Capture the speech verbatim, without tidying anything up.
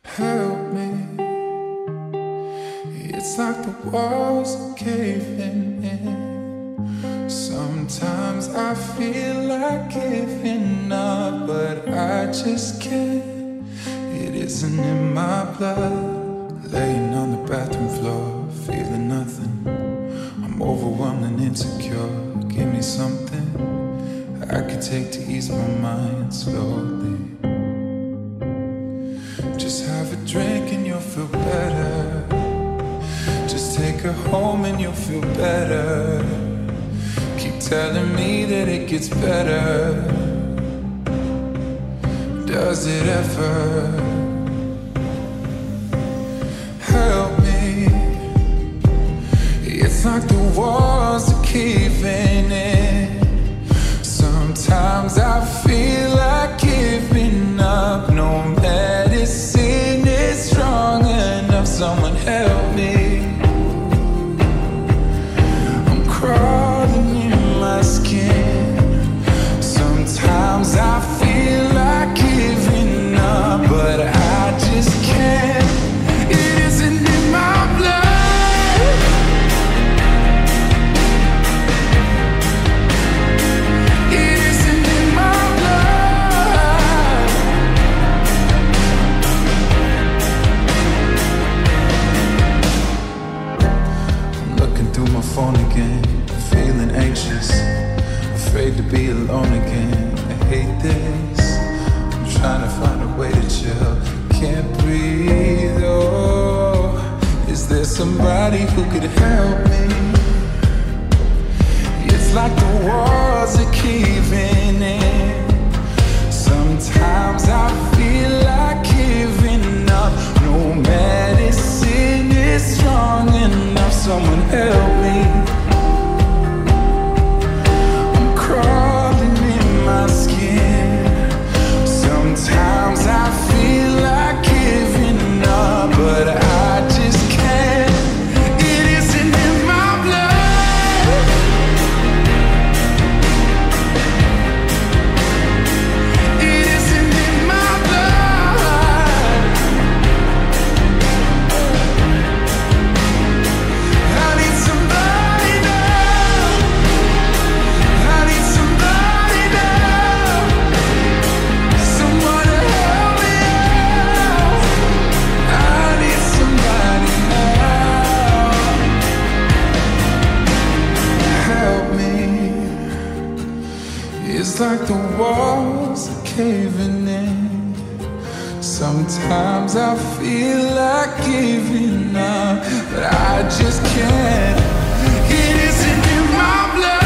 Help me. It's like the walls are caving in. Sometimes I feel like giving up, but I just can't. It isn't in my blood. Laying on the bathroom floor, feeling nothing. I'm overwhelmed and insecure. Give me something I could take to ease my mind slowly. Just have a drink and you'll feel better. Just take her home and you'll feel better. Keep telling me that it gets better. Does it ever? Help me. It's like the walls are caving in. Sometimes I feel like giving up. No medicine is strong enough. Someone help me. I'm crawling in my skin. Sometimes I feel like giving up, but I just can't. It isn't in my blood. It isn't in my blood. I'm looking through my phone again, feeling anxious, afraid to be alone again. I hate this. I'm trying to find a way to chill. Can't breathe. Oh, is there somebody who could help me? It's like the walls are caving in. Sometimes I feel like giving up. No medicine is strong enough. Someone help me. I'm crawling in my skin. Sometimes I feel like giving up, but I just can't. It isn't in my blood. It isn't in my blood. I need somebody now. I need somebody now. Someone to help me out. I need somebody now. Help me. It's like the walls are caving in. Sometimes I feel like giving up, but I just can't. It isn't in my blood.